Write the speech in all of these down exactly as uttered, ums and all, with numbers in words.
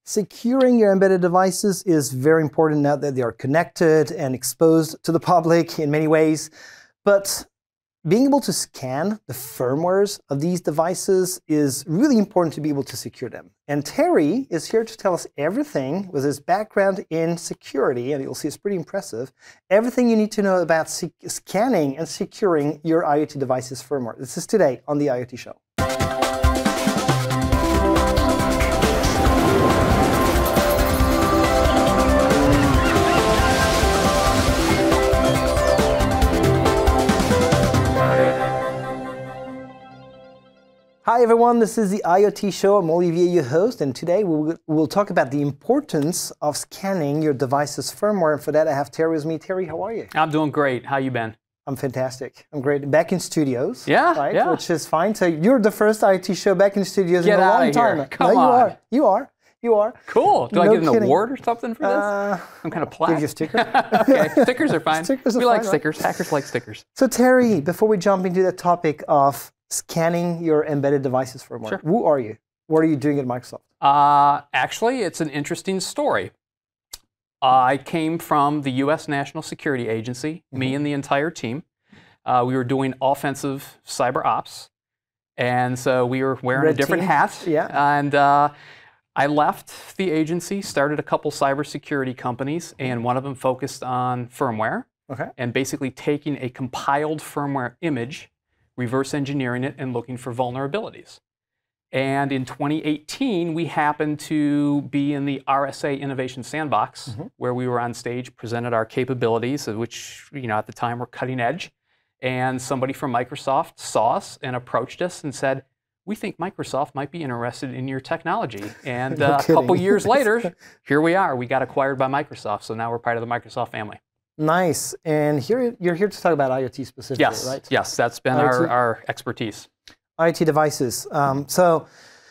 securing your embedded devices is very important now that they are connected and exposed to the public in many ways. But being able to scan the firmwares of these devices is really important to be able to secure them. And Terry is here to tell us everything with his background in security, and you'll see it's pretty impressive, everything you need to know about scanning and securing your IoT devices firmware. This is today on the IoT Show. Hi everyone, this is the IoT Show. I'm Olivier, your host, and today we'll, we'll talk about the importance of scanning your device's firmware. And for that, I have Terry with me. Terry, how are you? I'm doing great. How you been? I'm fantastic. I'm great. Back in studios. Yeah, right? yeah. Which is fine. So you're the first IoT Show back in studios Get in a out long of time. Here. Come no, you on. are. You are. You are. Cool. Do no I get an kidding. award or something for this? Uh, Some kind of plaque? Give you a sticker. Okay, stickers are fine. Stickers are we like fine, stickers. Right? Hackers like stickers. So Terry, before we jump into the topic of scanning your embedded devices firmware, sure. Who are you? What are you doing at Microsoft? Uh, actually, it's an interesting story. I came from the U S National Security Agency, mm-hmm. me and the entire team. Uh, we were doing offensive cyber ops. And so we were wearing Red a different team. hat. Yeah. And uh, I left the agency, started a couple cybersecurity companies, and one of them focused on firmware. Okay. And basically taking a compiled firmware image, reverse engineering it, and looking for vulnerabilities. And in twenty eighteen, we happened to be in the R S A Innovation Sandbox, mm-hmm. where we were on stage, presented our capabilities, which, you know, at the time were cutting edge. And somebody from Microsoft saw us and approached us and said, we think Microsoft might be interested in your technology. And no uh, a couple years later, here we are. We got acquired by Microsoft, so now we're part of the Microsoft family. Nice. And here you're here to talk about IoT specifically, yes. right? Yes, that's been our, our expertise. IoT devices. Um, so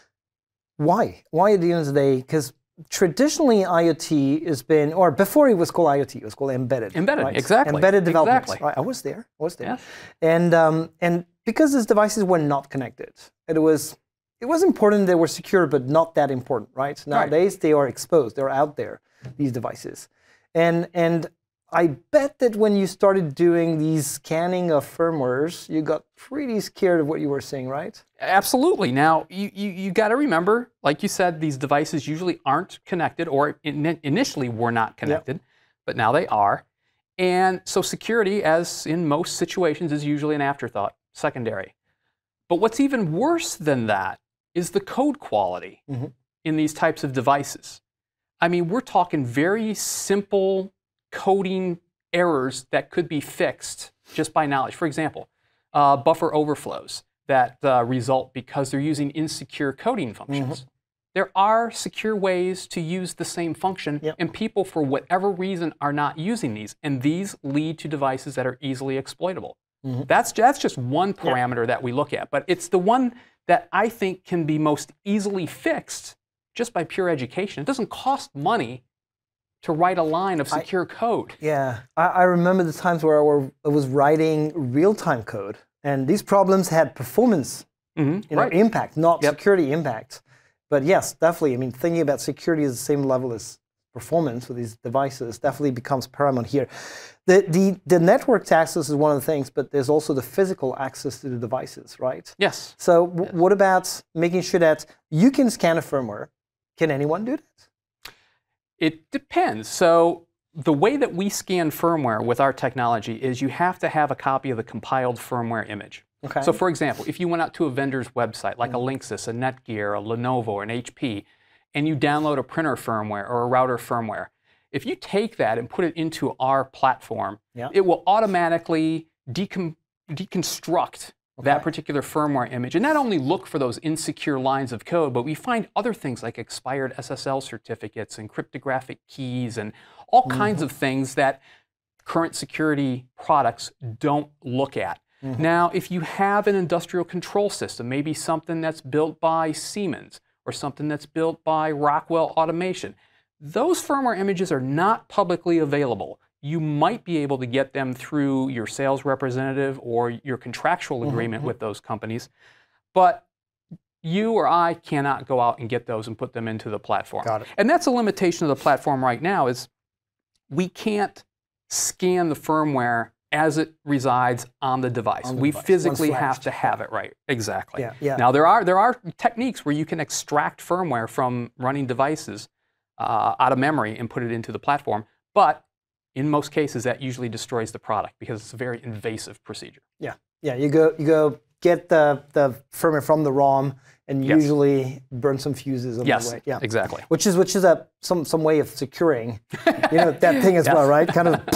why? Why at the end of the day? Because traditionally IoT has been, or before it was called IoT, it was called embedded. Embedded, right? exactly. Embedded development. Exactly. Right, I was there. I was there. Yes. And um, and because these devices were not connected, it was it was important they were secure, but not that important, right? Nowadays right. they are exposed. They're out there. These devices, and and. I bet that when you started doing these scanning of firmwares, you got pretty scared of what you were seeing, right? Absolutely. Now, you, you, you got to remember, like you said, these devices usually aren't connected, or in, initially were not connected, yep. but now they are. And so security, as in most situations, is usually an afterthought, secondary. But what's even worse than that is the code quality mm-hmm. in these types of devices. I mean, we're talking very simple coding errors that could be fixed just by knowledge. For example, uh, buffer overflows that uh, result because they're using insecure coding functions. Mm-hmm. There are secure ways to use the same function, yep. and people, for whatever reason, are not using these. And these lead to devices that are easily exploitable. Mm-hmm. That's, that's just one parameter yep. that we look at. But it's the one that I think can be most easily fixed just by pure education. It doesn't cost money to write a line of secure I, code. Yeah, I, I remember the times where I, were, I was writing real-time code, and these problems had performance mm-hmm. you know, right. impact, not yep. security impact. But yes, definitely, I mean, thinking about security at the same level as performance with these devices definitely becomes paramount here. The, the, the network access is one of the things, but there's also the physical access to the devices, right? Yes. So w yes. what about making sure that you can scan a firmware? Can anyone do that? It depends. So the way that we scan firmware with our technology is you have to have a copy of the compiled firmware image. Okay. So for example, if you went out to a vendor's website, like mm-hmm. a Linksys, a Netgear, a Lenovo, or an H P, and you download a printer firmware or a router firmware, if you take that and put it into our platform, yeah. it will automatically decon deconstruct Okay. that particular firmware image, and not only look for those insecure lines of code, but we find other things like expired S S L certificates and cryptographic keys and all mm-hmm. kinds of things that current security products don't look at. Mm-hmm. Now, if you have an industrial control system, maybe something that's built by Siemens or something that's built by Rockwell Automation, those firmware images are not publicly available. You might be able to get them through your sales representative or your contractual agreement mm-hmm. with those companies. But you or I cannot go out and get those and put them into the platform. Got it. And that's a limitation of the platform right now is we can't scan the firmware as it resides on the device. On the we device. physically Once have flashed. to have it right. Exactly. Yeah, yeah. Now there are there are techniques where you can extract firmware from running devices uh, out of memory and put it into the platform, but in most cases that usually destroys the product because it's a very invasive procedure. Yeah, yeah. You go you go get the the firmware from the ROM and Yes. usually burn some fuses on Yes, the way. Yeah, exactly. Which is which is a some some way of securing, you know, that thing as Yes. well, right? Kind of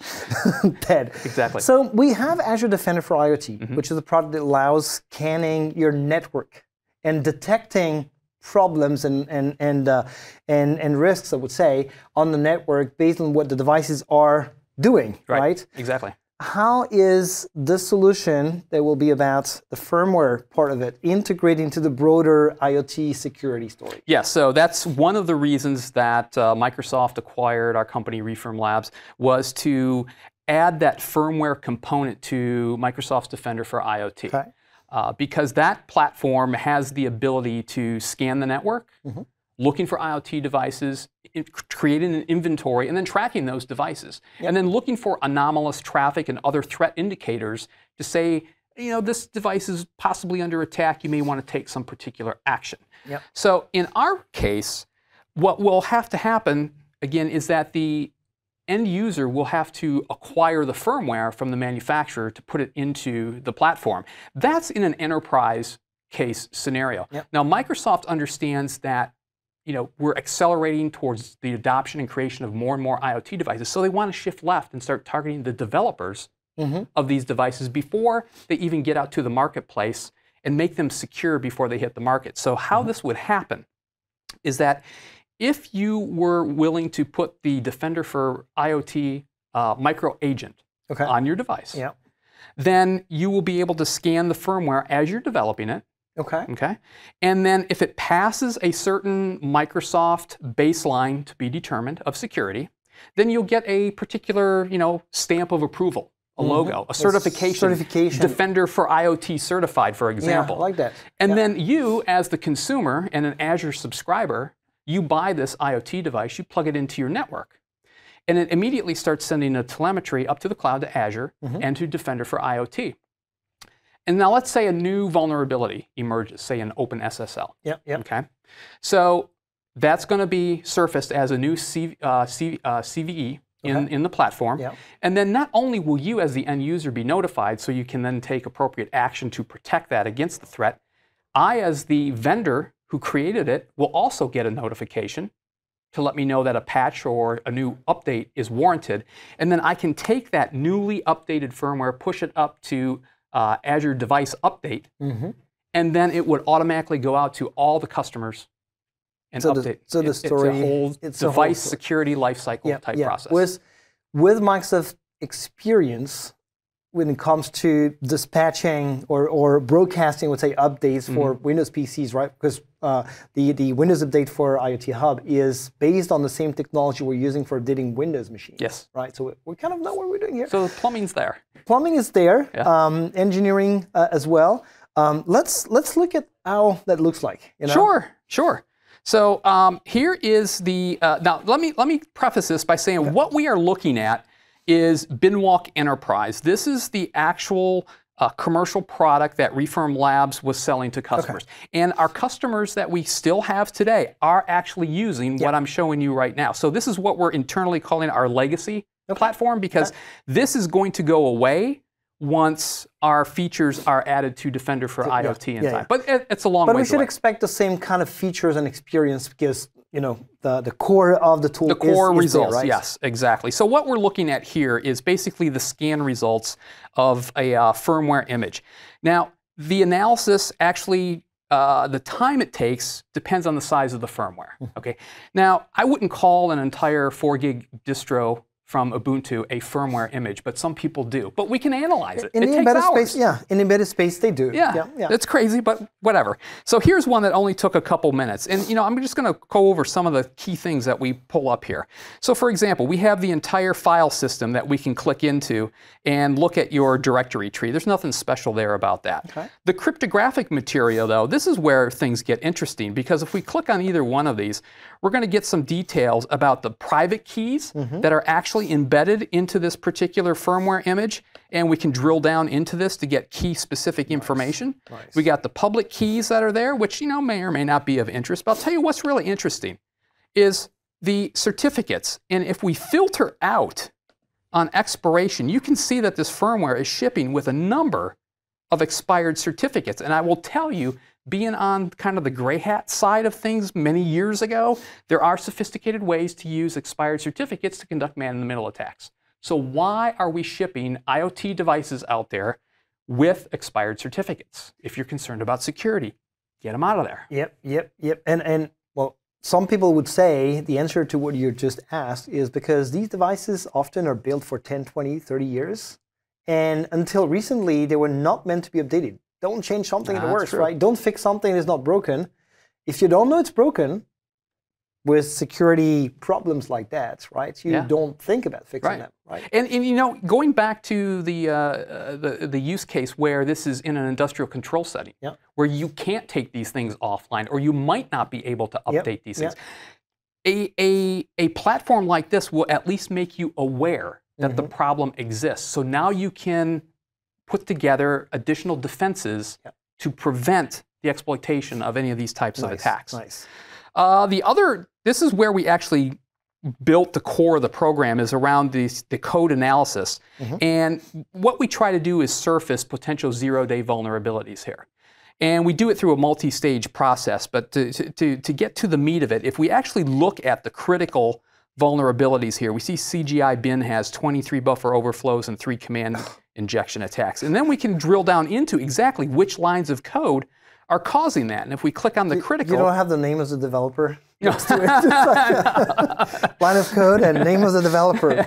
dead. Exactly. So we have Azure Defender for IoT, Mm-hmm. which is a product that allows scanning your network and detecting problems and and and uh, and and risks, I would say, on the network based on what the devices are doing, Right. right? Exactly. How is this solution that will be about the firmware part of it integrating into the broader IoT security story? Yeah, so that's one of the reasons that uh, Microsoft acquired our company, Refirm Labs, was to add that firmware component to Microsoft's Defender for IoT. Okay. Uh, because that platform has the ability to scan the network, Mm-hmm. looking for IoT devices, it, creating an inventory, and then tracking those devices. Yep. And then looking for anomalous traffic and other threat indicators to say, you know, this device is possibly under attack, you may want to take some particular action. Yep. So in our case, what will have to happen, again, is that the end user will have to acquire the firmware from the manufacturer to put it into the platform. That's in an enterprise case scenario. Yep. Now, Microsoft understands that you know, we're accelerating towards the adoption and creation of more and more IoT devices, so they want to shift left and start targeting the developers Mm-hmm. of these devices before they even get out to the marketplace and make them secure before they hit the market. So how Mm-hmm. this would happen is that if you were willing to put the Defender for IoT uh, micro agent Okay. on your device, Yeah. then you will be able to scan the firmware as you're developing it. Okay. Okay, and then if it passes a certain Microsoft baseline to be determined of security, then you'll get a particular, you know, stamp of approval, a Mhm. logo, a A certification, certification. Defender for IoT certified, for example. Yeah, I like that. And Yeah. then you, as the consumer and an Azure subscriber, you buy this IoT device, you plug it into your network, and it immediately starts sending a telemetry up to the cloud to Azure Mhm. and to Defender for IoT. And now let's say a new vulnerability emerges, say an open S S L. Yep. Yep. Okay, so that's going to be surfaced as a new C, uh, C, uh, C V E in, Okay. in the platform. Yep. And then not only will you as the end user be notified so you can then take appropriate action to protect that against the threat, I as the vendor who created it will also get a notification to let me know that a patch or a new update is warranted. And then I can take that newly updated firmware, push it up to uh, Azure Device Update, Mm-hmm. and then it would automatically go out to all the customers and So the- update. so the It- story- it's a whole it's a whole device story. security lifecycle Yeah. type yeah. process. With with Microsoft experience when it comes to dispatching or, or broadcasting, let's say, updates for Mm-hmm. Windows P Cs, right? Because uh, the, the Windows update for IoT Hub is based on the same technology we're using for updating Windows machines. Yes. Right? So we, we kind of know what we're doing here. So the plumbing's there. Plumbing is there, Yeah. um, engineering uh, as well. Um, let's let's look at how that looks like. You know? Sure, sure. So um, here is the, uh, now let me, let me preface this by saying what we are looking at is Binwalk Enterprise. This is the actual uh, commercial product that Refirm Labs was selling to customers. And our customers that we still have today are actually using what I'm showing you right now. So this is what we're internally calling our legacy platform, because this is going to go away once our features are added to Defender for yeah, IoT in yeah, time. yeah. But it, it's a long But way we should away. expect the same kind of features and experience because you know the, the core of the tool The core is, is results, there, right? yes, exactly. So what we're looking at here is basically the scan results of a uh, firmware image. Now, the analysis actually, uh, the time it takes depends on the size of the firmware. Okay. Now, I wouldn't call an entire four gig distro from Ubuntu a firmware image, but some people do. But we can analyze it. In it the takes embedded hours. space, yeah. In embedded space, they do. Yeah, yeah, yeah. It's crazy, but whatever. So here's one that only took a couple minutes. And you know, I'm just going to go over some of the key things that we pull up here. So for example, we have the entire file system that we can click into and look at your directory tree. There's nothing special there about that. Okay. The cryptographic material, though, this is where things get interesting, because if we click on either one of these, we're going to get some details about the private keys mm-hmm. that are actually embedded into this particular firmware image, and we can drill down into this to get key-specific information. Nice. Nice. We got the public keys that are there, which you know may or may not be of interest, but I'll tell you what's really interesting is the certificates. And if we filter out on expiration, you can see that this firmware is shipping with a number of expired certificates. And I will tell you, being on kind of the gray hat side of things many years ago, there are sophisticated ways to use expired certificates to conduct man-in-the-middle attacks. So why are we shipping IoT devices out there with expired certificates? If you're concerned about security, get them out of there. Yep, yep, yep. And, and well, some people would say the answer to what you just asked is because these devices often are built for ten, twenty, thirty years. And until recently, they were not meant to be updated. Don't change something Nah, it works, true. right? Don't fix something that's not broken. If you don't know it's broken, with security problems like that, right? You yeah. don't think about fixing right. them, right? And, and you know, going back to the, uh, uh, the the use case where this is in an industrial control setting, yeah. where you can't take these things offline, or you might not be able to update yep. these yep. things. A, a, a platform like this will at least make you aware that mm-hmm. the problem exists. So now you can put together additional defenses yep. to prevent the exploitation of any of these types nice. of attacks. Nice. Uh, the other, this is where we actually built the core of the program, is around the, the code analysis. Mm-hmm. And what we try to do is surface potential zero-day vulnerabilities here. And we do it through a multi-stage process. But to, to, to get to the meat of it, if we actually look at the critical vulnerabilities here, we see C G I bin has twenty-three buffer overflows and three command injection attacks. And then we can drill down into exactly which lines of code are causing that. And if we click on the you, critical... You don't have the name of the developer next to it. Line of code and name of the developer.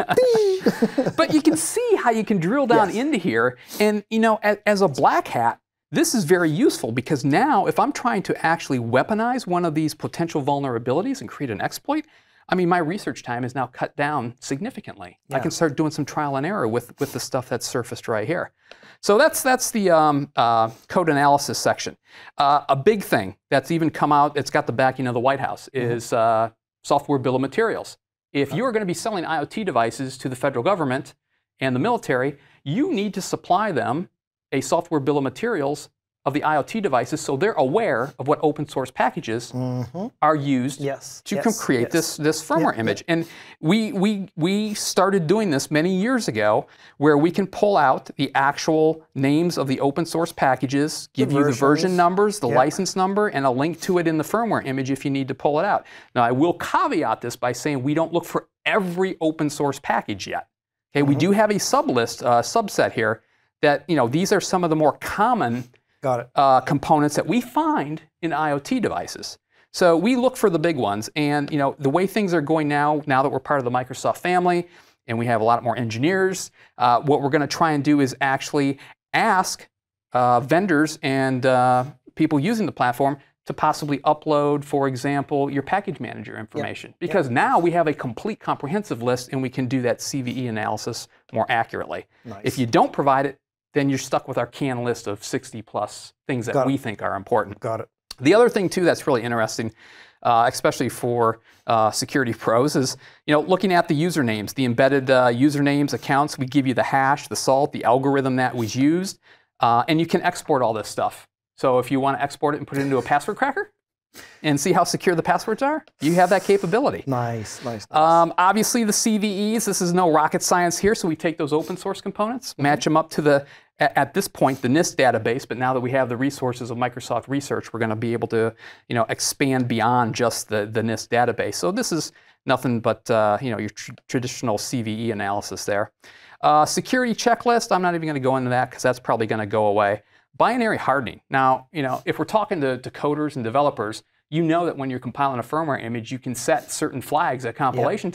But you can see how you can drill down yes. into here. And you know, as, as a black hat, this is very useful, because now if I'm trying to actually weaponize one of these potential vulnerabilities and create an exploit, I mean, my research time is now cut down significantly. Yeah. I can start doing some trial and error with, with the stuff that's surfaced right here. So that's, that's the um, uh, code analysis section. Uh, a big thing that's even come out, it's got the backing of the White House, mm-hmm. is uh, software bill of materials. If you are going to be selling IoT devices to the federal government and the military, you need to supply them a software bill of materials of the IoT devices, so they're aware of what open source packages mm-hmm. are used yes, to yes, create yes. this, this firmware yep, image. yep. And we, we, we started doing this many years ago, where we can pull out the actual names of the open source packages, give the you versions. the version numbers, the yep. license number, and a link to it in the firmware image if you need to pull it out. Now, I will caveat this by saying we don't look for every open source package yet. Okay, mm-hmm. we do have a sublist, uh, subset here, that, you know, these are some of the more common Got it. Uh, components that we find in IoT devices. So we look for the big ones, and you know, the way things are going now, now that we're part of the Microsoft family, and we have a lot more engineers, uh, what we're going to try and do is actually ask uh, vendors and uh, people using the platform to possibly upload, for example, your package manager information. Yep. Because yep. now we have a complete comprehensive list, and we can do that C V E analysis more accurately. Nice. If you don't provide it, then you're stuck with our can list of sixty plus things that Got we it. think are important. Got it. The other thing too that's really interesting, uh, especially for uh, security pros, is you know looking at the usernames, the embedded uh, usernames, accounts. We give you the hash, the salt, the algorithm that was used, uh, and you can export all this stuff. So if you want to export it and put it into a password cracker and see how secure the passwords are, you have that capability. Nice, nice, nice. Um, obviously the C V Es, this is no rocket science here, so we take those open source components, mm-hmm. match them up to the, at, at this point, the NIST database, but now that we have the resources of Microsoft Research, we're going to be able to, you know, expand beyond just the, the NIST database. So this is nothing but, uh, you know, your tr traditional C V E analysis there. Uh, security checklist, I'm not even going to go into that because that's probably going to go away. Binary hardening. Now, you know, if we're talking to, to coders and developers, you know that when you're compiling a firmware image, you can set certain flags at compilation yep. time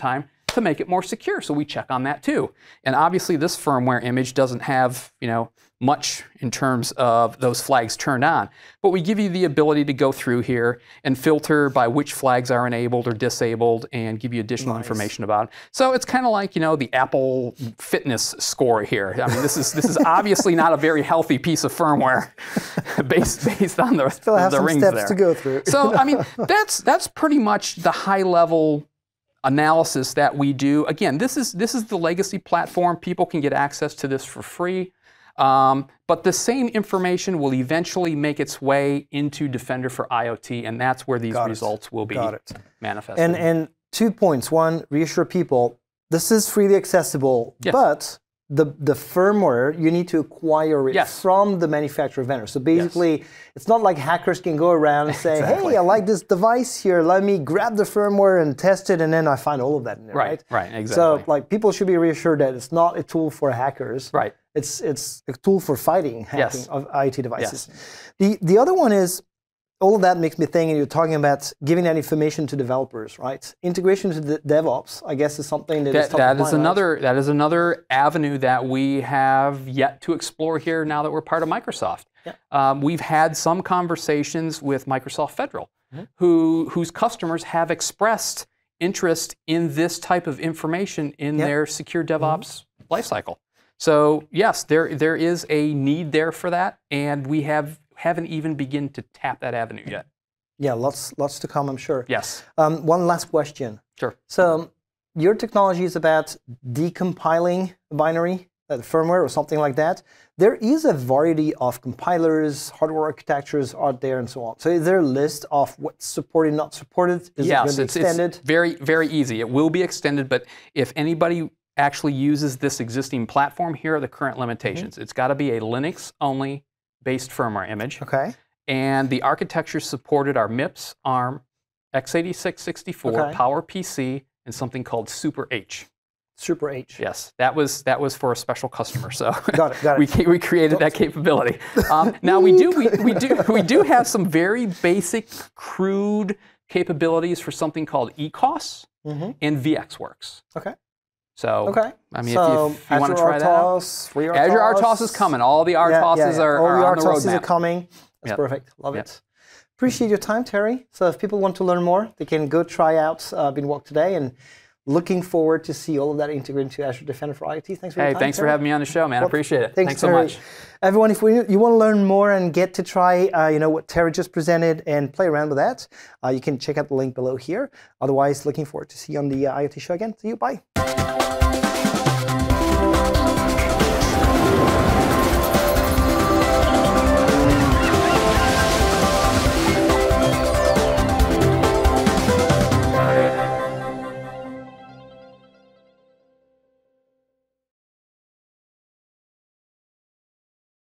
to make it more secure. So we check on that too. And obviously this firmware image doesn't have, you know, much in terms of those flags turned on. But we give you the ability to go through here and filter by which flags are enabled or disabled and give you additional nice. information about it. So it's kind of like, you know, the Apple fitness score here. I mean, this is this is obviously not a very healthy piece of firmware based based on the, Still have the some rings steps there. to go through. So I mean, that's that's pretty much the high level analysis that we do. Again, this is this is the legacy platform. People can get access to this for free. Um, but the same information will eventually make its way into Defender for IoT, and that's where these Got results it. will be Got it. manifested. And, and two points. One, reassure people, this is freely accessible, yes. but the, the firmware, you need to acquire it yes. from the manufacturer vendor. So basically, yes. it's not like hackers can go around and say, exactly. hey, I like this device here, let me grab the firmware and test it, and then I find all of that in there, right? Right, right, exactly. So like people should be reassured that it's not a tool for hackers. Right. It's, it's a tool for fighting hacking yes. of IoT devices. Yes. The, the other one is, all of that makes me think, and you're talking about giving that information to developers, right? Integration to the DevOps, I guess, is something that, that is top that of is mind, another right? that is another avenue that we have yet to explore here now that we're part of Microsoft. Yeah. Um, we've had some conversations with Microsoft Federal, mm-hmm. who whose customers have expressed interest in this type of information in yeah. their secure DevOps mm-hmm. lifecycle. So yes, there there is a need there for that, and we have haven't even begun to tap that avenue yet. Yeah, lots lots to come, I'm sure. Yes. Um, one last question. Sure. So your technology is about decompiling the binary, uh, the firmware or something like that. There is a variety of compilers, hardware architectures out there, and so on. So is there a list of what's supported, not supported? Is yes, it going to be it's, extended? It's very, very easy. It will be extended, but if anybody actually uses this existing platform, here are the current limitations. Mm-hmm. It's got to be a Linux-only based firmware image. Okay. And the architecture supported are MIPS, ARM, x eighty-six sixty-four, okay. PowerPC, and something called Super H. Super H. Yes, that was that was for a special customer. So got it, got it. we we created that capability. Um, now we do we, we do we do have some very basic, crude capabilities for something called E C O S mm-hmm. and VxWorks. Okay. So, okay. I mean, so if you, if you want to try R T O S, that free out. R T O S. Azure R T O S is coming. All the R T O Ss yeah, yeah, yeah. are, All are the on the R T O Ss roadmap. are coming. That's yep. perfect. Love yep. it. Appreciate your time, Terry. So if people want to learn more, they can go try out uh, Binwalk today, and looking forward to see all of that integrated into Azure Defender for IoT. Thanks for hey, your time, thanks Terry. for having me on the show, man. Well, I appreciate it. Thanks, thanks so Terry. much. Everyone, if we, you want to learn more and get to try, uh, you know, what Terry just presented and play around with that, uh, you can check out the link below here. Otherwise, looking forward to see you on the uh, IoT show again. See you. Bye.